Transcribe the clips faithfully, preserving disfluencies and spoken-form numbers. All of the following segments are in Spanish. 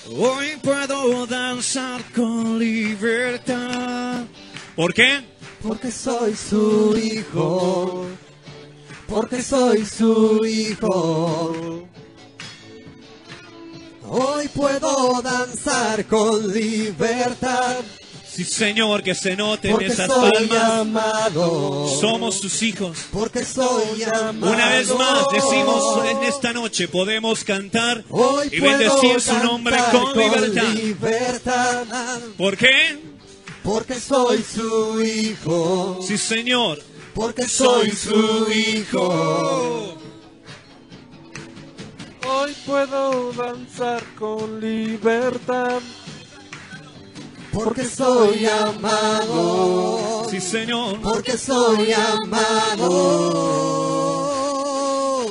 Hoy puedo danzar con libertad. ¿Por qué? Porque soy su hijo. Porque soy su hijo. Hoy puedo danzar con libertad. Sí, Señor, que se noten Porque esas soy palmas. amado. Somos sus hijos. Porque soy amado. Una vez más decimos en esta noche podemos cantar Hoy y bendecir su nombre con con libertad. libertad. ¿Por qué? Porque soy su hijo. Sí, Señor. Porque soy su hijo. Hoy puedo danzar con libertad. Porque soy amado. Sí, Señor. Porque soy amado.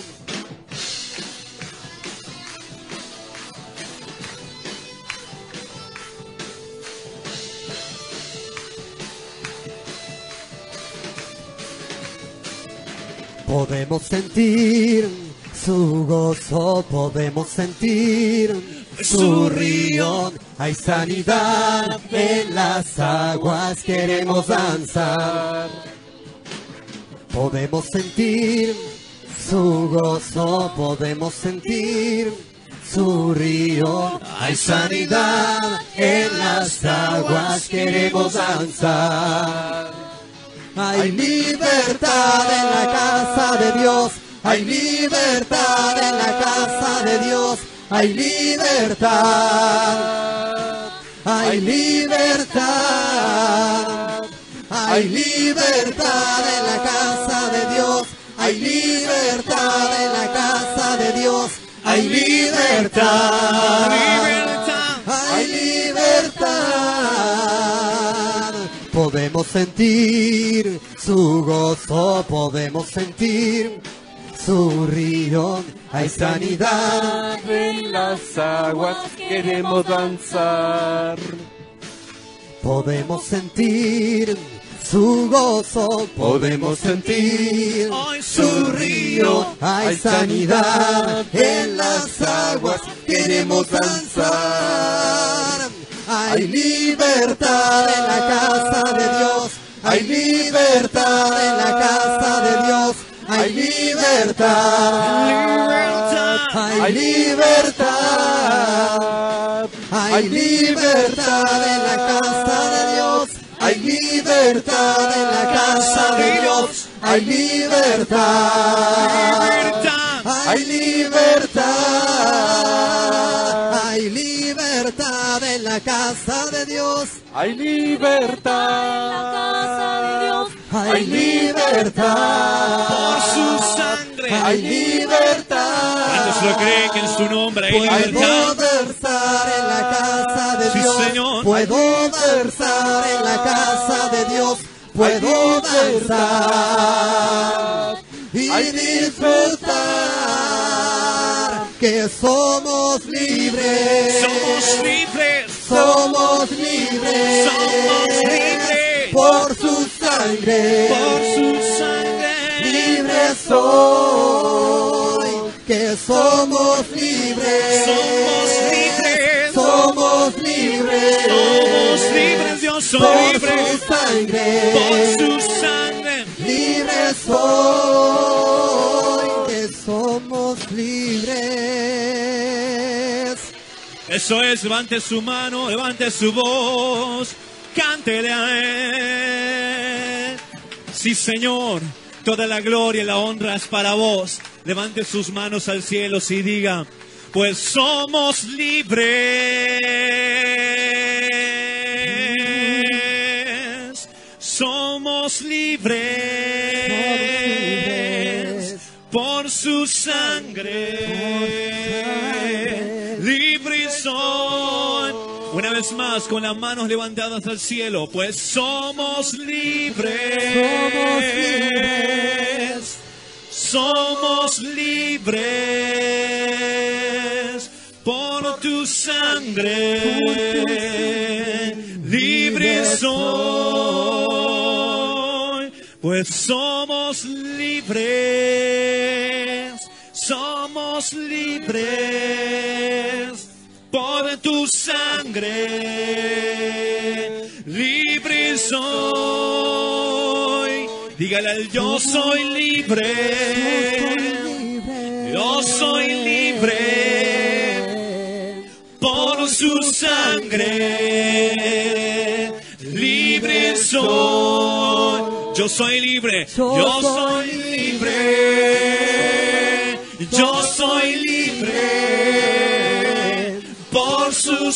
Podemos sentir su gozo, podemos sentir su río. Hay sanidad en las aguas, queremos danzar. Podemos sentir su gozo, podemos sentir su río. Hay sanidad en las aguas, queremos danzar. Hay libertad en la casa de Dios. Hay libertad en la casa de Dios. Hay libertad. Hay libertad. Hay libertad en la casa de Dios. Hay libertad en la casa de Dios. Hay libertad. Hay libertad. Podemos sentir su gozo, podemos sentir su río. Hay sanidad en las aguas, queremos danzar. Podemos sentir su gozo, podemos sentir su río. Hay sanidad en las aguas, queremos danzar. Hay libertad en la casa de Dios. Hay libertad en la casa de Dios. Hay libertad. Hay libertad. Hay libertad en la casa de Dios. Hay libertad en la casa de Dios. Hay libertad. Hay libertad. Hay libertad en la casa de Dios. Hay libertad. Hay libertad. Por su sangre. Hay libertad. ¿Cuántos lo creen que en su nombre hay Puedo libertad? versar en la casa de Sí, Dios. Señor. Puedo versar en la casa de Dios. Puedo danzar y disfrutar que somos libres. Somos libres. Somos libres. Somos libres. Por su sangre. Por su sangre. Libre soy, que somos libres. Somos libres. Somos libres. Somos libres. Yo soy Por libre. su sangre. Por su sangre. Libre soy, que somos libres. Eso es, levante su mano, levante su voz, cántele a él. Sí, Señor, toda la gloria y la honra es para vos. Levante sus manos al cielo y diga, pues somos libres. Somos libres por su sangre. Libre soy. Una vez más, con las manos levantadas al cielo, pues somos libres. Somos libres por tu sangre. Libre soy, pues somos libres. Somos libres por en tu sangre, libre soy. Dígale al yo soy libre, yo soy libre, por su sangre, libre soy. Yo soy libre, yo soy libre, yo soy libre, por su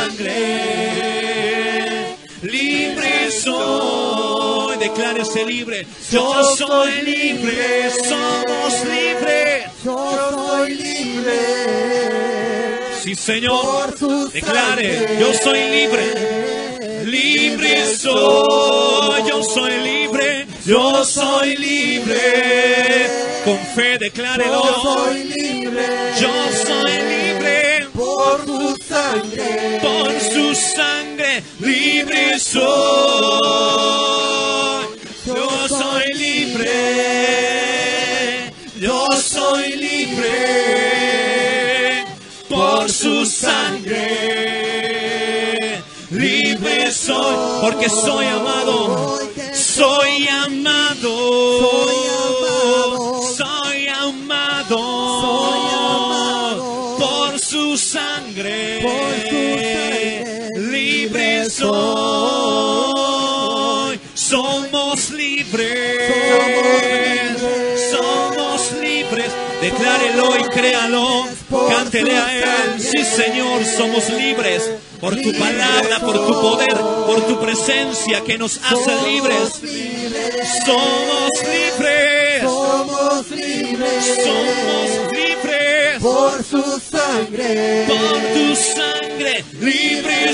sangre, libre soy. Declárese libre, yo soy libre, somos libres. Yo soy libre. Sí, Señor, declare, yo soy libre, libre soy, yo soy libre, yo soy libre. Con fe, declárelo. Yo soy libre. Yo soy libre Por tu sangre. por su sangre, libre soy. Yo soy libre, yo soy libre por su sangre, libre soy, porque soy amado, soy amado, soy amado, por su sangre, libre soy. Somos libres, somos libres. Declárelo y créalo, cántele a Él. Sí, Señor, somos libres por tu palabra, por tu poder, por tu presencia que nos hace libres. Somos libres, Somos libres. somos libres Por su sangre. por tu sangre, libre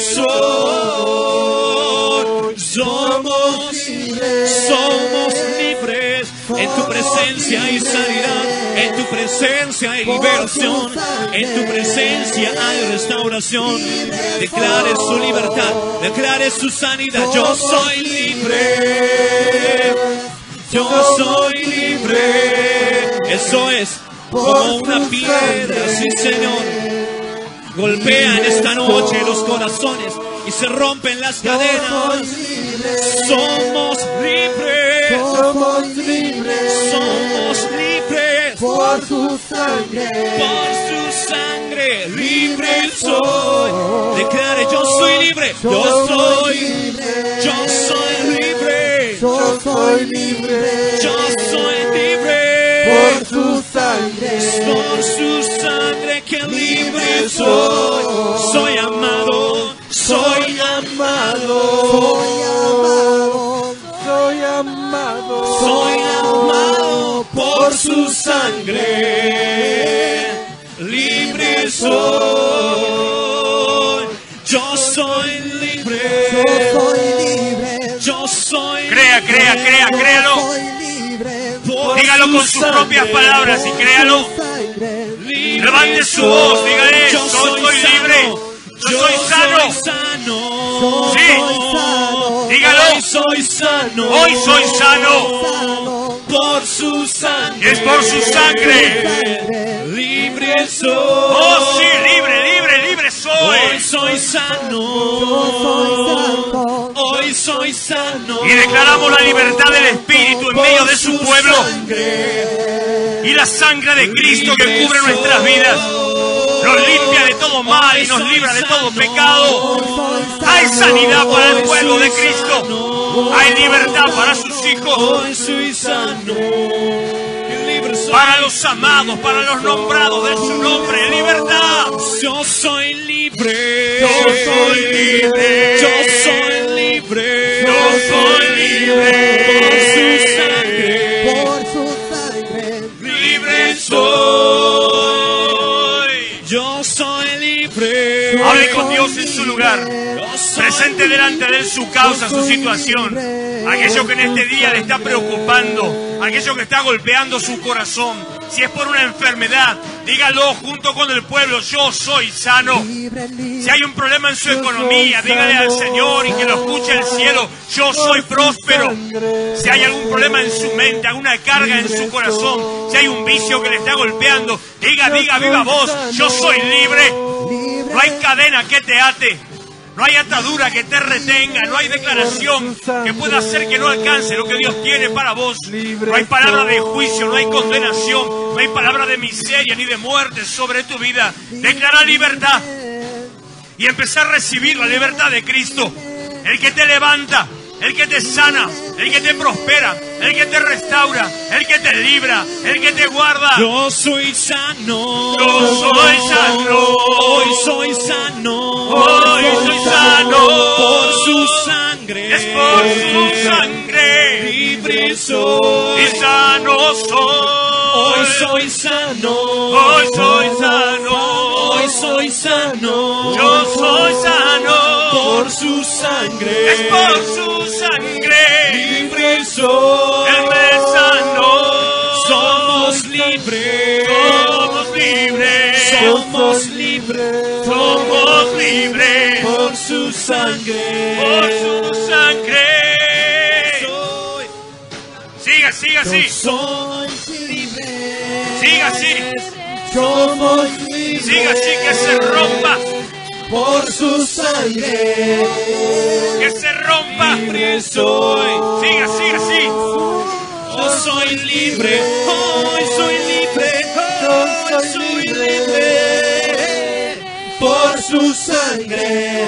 soy. Somos, somos libres. En tu presencia hay sanidad, en tu presencia hay liberación, en tu presencia hay restauración. Declare su libertad, declare su sanidad. Yo soy libre, yo soy libre. Eso es como una piedra, sí, Señor. Golpea en esta noche los corazones y se rompen las cadenas. Somos libres, Somos libres. somos libres Por su sangre. por su sangre, libre soy. Declare, yo soy libre, yo soy, yo soy libre, Yo soy libre. yo soy libre. Por su sangre. Por su sangre que libre soy. Soy amado, soy amado, Soy amado. Soy amado. soy amado por su sangre. Libre soy. Yo soy libre. Yo soy libre. Yo soy Crea, crea, crea, créalo. Soy libre. por Dígalo su con sus sangre. propias palabras y créalo. Sangre. Libre Levante su voz, dígale, Yo yo soy libre. sano. Yo soy sano. soy sano. Sí. Soy sano. Dígalo. Hoy soy sano. Hoy soy sano. Sano. Por su sangre. Es por su sangre. Libre soy. Oh, sí, libre, libre, libre Hoy soy. soy sano. Soy santo. Hoy soy sano. Y declaramos la libertad del Espíritu en medio de su pueblo. Sangre. Y la sangre de Cristo que cubre nuestras vidas nos limpia de todo mal y nos libra de todo pecado. Hay sanidad para el pueblo de Cristo. Hay libertad para sus hijos, Hoy soy sano. Libre soy. para los amados, para los nombrados de su nombre. Libertad. Yo soy libre. Yo soy libre. Yo soy libre. Yo soy libre. Por su sangre. Por su sangre. Libre soy. Yo soy libre. Hable con Dios en su lugar. Presente delante de Él su causa, su situación. Aquello que en este día le está preocupando. Aquello que está golpeando su corazón. Si es por una enfermedad, dígalo junto con el pueblo. Yo soy sano. Si hay un problema en su economía, dígale al Señor y que lo escuche el cielo. Yo soy próspero. Si hay algún problema en su mente, alguna carga en su corazón, si hay un vicio que le está golpeando, diga, diga viva voz. Yo soy libre. No hay cadena que te ate. No hay atadura que te retenga, no hay declaración que pueda hacer que no alcance lo que Dios tiene para vos. No hay palabra de juicio, no hay condenación, no hay palabra de miseria ni de muerte sobre tu vida. Declara libertad y empezar a recibir la libertad de Cristo, el que te levanta, el que te sana, el que te prospera, el que te restaura, el que te libra, el que te guarda. Yo soy sano. Yo soy sano. Hoy soy sano. Hoy soy sano. Por su sangre. Es por su sangre. Libre soy. Y sano soy. Hoy soy sano. Hoy soy sano. Hoy soy sano. Yo soy sano. Por su sangre. Es por su sangre. Libre soy. Él me sanó. Somos libres. Somos libres. Somos libres. Somos libres. Por su sangre. Por su sangre. Soy. Siga, siga así. Soy libre. Siga así. Somos libres. Siga así, que se rompa. Por su sangre. Que se rompa. Libre soy. Siga, siga así. Yo soy libre. Hoy soy libre. Hoy soy libre. Por su sangre.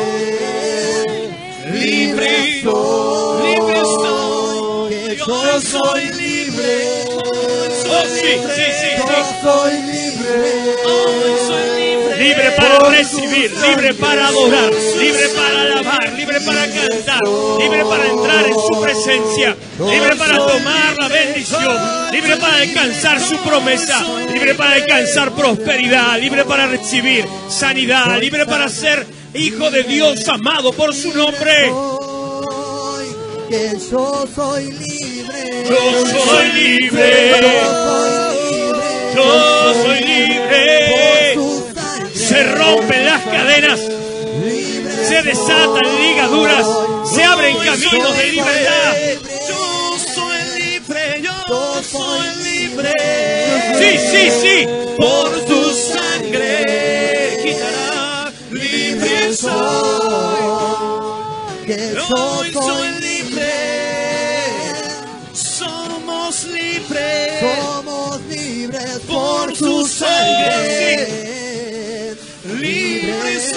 Libre. Libre soy. Yo soy libre. Oh, sí, sí, sí, Yo sí. soy libre. Hoy soy libre. Libre para recibir, libre para adorar, libre para alabar, libre para cantar, libre para entrar en su presencia, libre para tomar la bendición, libre para alcanzar su promesa, libre para alcanzar prosperidad, libre para recibir sanidad, libre para ser hijo de Dios amado por su nombre. Soy, que yo soy libre. Yo soy libre. Yo soy libre. Se rompen las cadenas, se desatan ligaduras, se abren caminos de libertad. Yo soy libre. Yo soy libre. Sí, sí, sí. Por tu sangre quitará. Libre soy. Que yo Hoy soy soy libre. Somos libres. Somos libres Por su sangre. Libre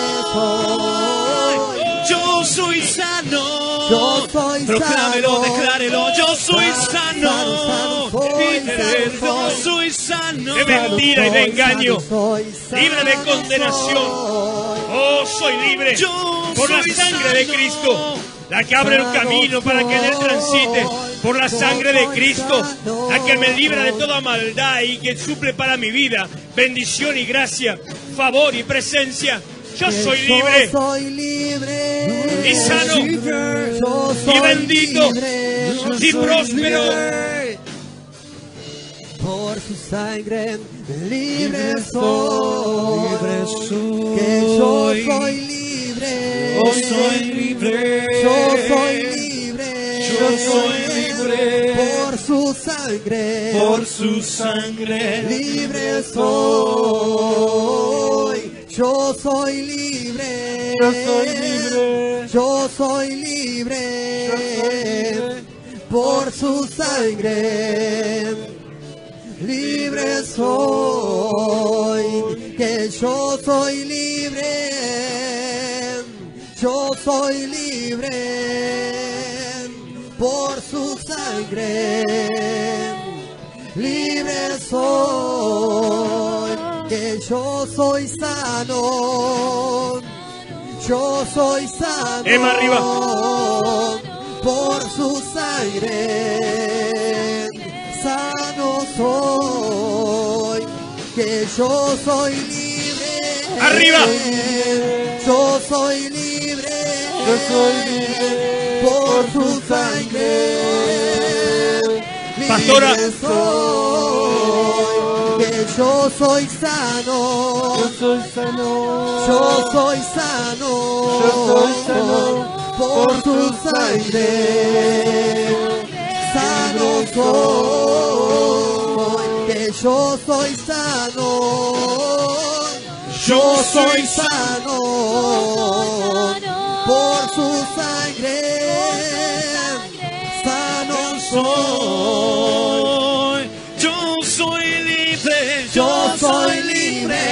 soy. Yo soy sano. Yo soy Proclámelo, sano. declárelo. Yo soy Sano, sano. sano, soy Líder, sano, yo soy sano. De mentira y de engaño. Soy sano, Libre de condenación. Oh, soy libre. Yo Por la soy sangre de sano. Cristo. La que abre un camino para que en él transite. Por la sangre de Cristo. La que me libra de toda maldad y que suple para mi vida bendición y gracia, favor y presencia. Yo soy libre Yo soy libre. y sano Yo soy y bendito libre. y próspero. Por su sangre libre soy. Que yo soy libre. Yo soy libre. Yo soy libre. Yo soy libre. Por su sangre. Por su sangre. Libre soy. Yo soy libre. Yo soy libre. Yo soy libre. Por su sangre. Libre soy. Que yo soy libre. Yo soy libre. Por su sangre. Libre soy, que yo soy sano, yo soy sano, Emma, arriba. por su sangre, sano soy, que yo soy libre, Arriba. yo soy libre, Yo soy libre por su sangre. Pastora. Libre soy, que yo soy sano, Yo soy sano. yo soy sano, Yo soy sano por su sangre. Sano soy, que yo soy sano. Yo soy sano, por su sangre, sano soy. Yo soy libre, Yo soy libre.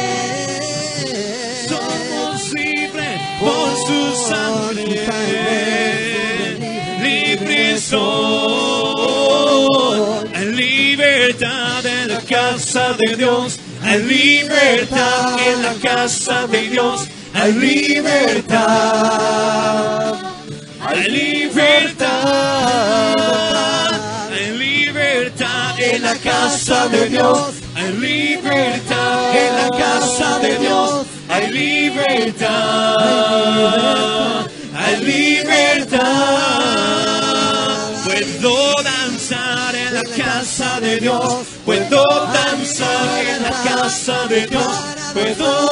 Somos libres por su sangre. Libre soy. Hay libertad en la casa de Dios. Hay libertad en la casa de Dios. Hay libertad. Hay libertad. Hay libertad en la casa de Dios. Hay libertad en la casa de Dios. Hay libertad. Hay libertad. Puedo danzar en la casa de Dios. Puedo danzar en la casa de Dios. Puedo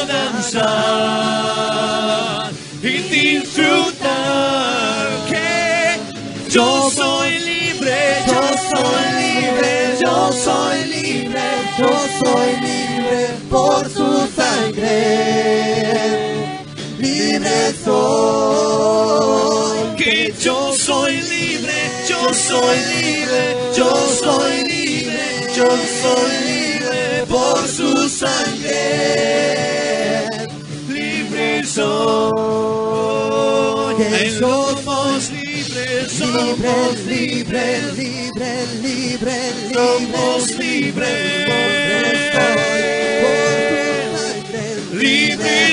danzar y disfrutar que yo soy libre, yo soy libre, yo soy libre, Yo soy libre por su sangre. Libre soy. que yo soy libre, yo soy libre, yo soy libre, yo soy libre por su sangre. Libre soy, Que en yo somos libres, Libre, somos libre, libres, libre, libre, somos libre. libres. Libre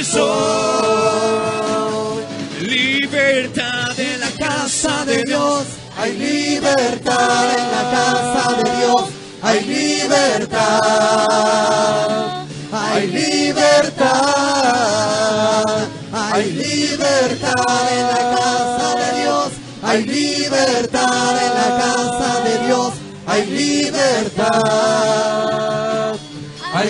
soy, libertad en la casa de Dios. Hay libertad en la casa de Dios. Hay libertad. Hay libertad. Hay libertad en la casa de Dios. Hay libertad en la casa de Dios. Hay libertad. Hay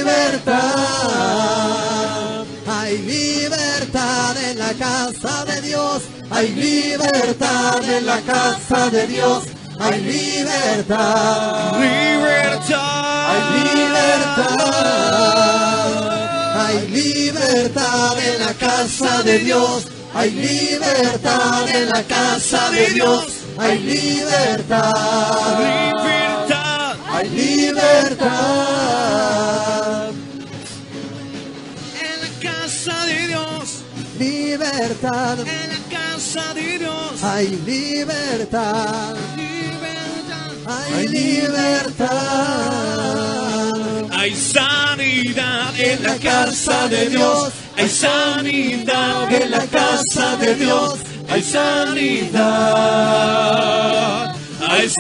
libertad. Hay libertad en la casa de Dios. Hay libertad en la casa de Dios. Hay libertad. Libertad, Hay libertad. Hay libertad en la casa de Dios. Hay libertad en la casa de Dios. Hay libertad. libertad. Hay libertad. En la casa de Dios, Libertad. en la casa de Dios. Hay libertad. Libertad. Hay libertad. Hay sanidad en la casa de Dios. Hay sanidad en la casa de Dios. Hay sanidad. Hay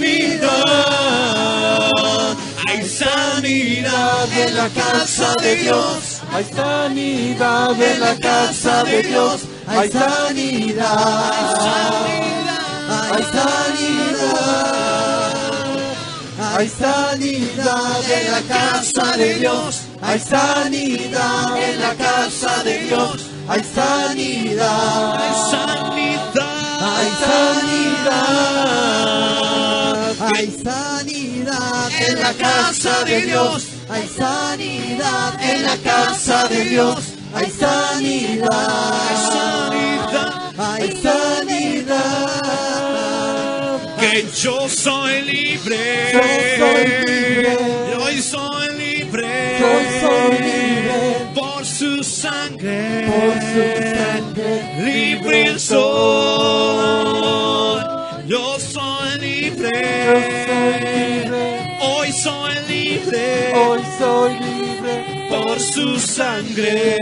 sanidad. Hay sanidad en la casa de Dios. Hay sanidad en la casa de Dios. Hay sanidad. Hay sanidad. Hay sanidad en la casa de Dios. Hay sanidad en la casa de Dios. Hay sanidad. Hay sanidad. Hay sanidad. Hay sanidad en la casa de Dios. Hay sanidad en la casa de Dios. Hay sanidad. Hay sanidad. Que yo soy libre. Yo soy libre. Yo soy libre. Yo soy libre. Por su sangre. Por su sangre. Libre soy. Yo soy libre. Yo soy libre. Hoy soy libre. Hoy soy libre. Por su sangre.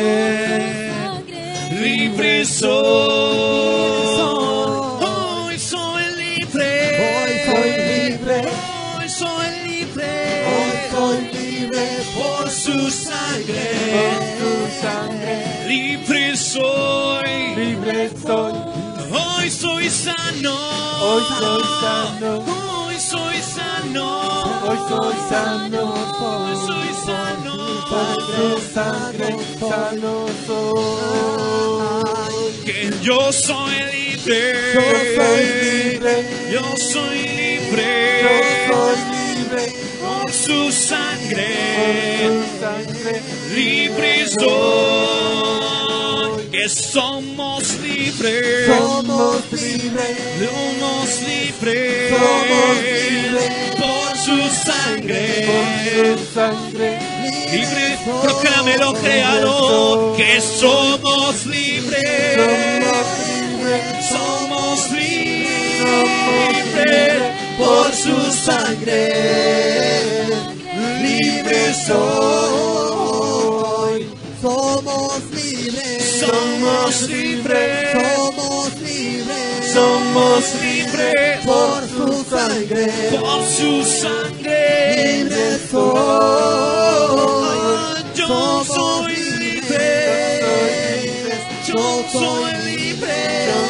Libre soy. Hoy soy libre. Hoy soy libre. Hoy soy libre. Hoy soy libre. Por su sangre. Tu sangre. Libre soy. Libre soy. Hoy soy sano. Hoy soy sano. Hoy soy sano. Hoy soy sano. Hoy soy sano. Por tu sangre sano soy. Que yo soy libre. Yo soy libre. Yo soy libre. Yo soy libre. Por su sangre. Por tu sangre. Libre soy. que somos libres, somos libres, somos libres, somos libres, por su sangre, por su sangre. libre, proclámelo, créalo, que somos libres, somos libres, por su sangre, libre soy. Somos libres, somos libres, somos libres, somos libres, por su sangre, por su sangre, libre soy. yo soy libre, yo soy libre,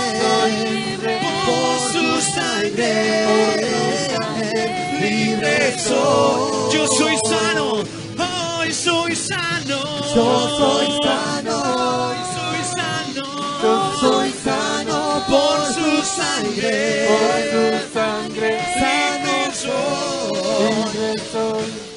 por su sangre, libre soy. Yo soy sano, hoy soy sano, Yo soy sano, hoy soy sano, yo soy sano por su sangre, Por su sangre. sano soy. Libre soy.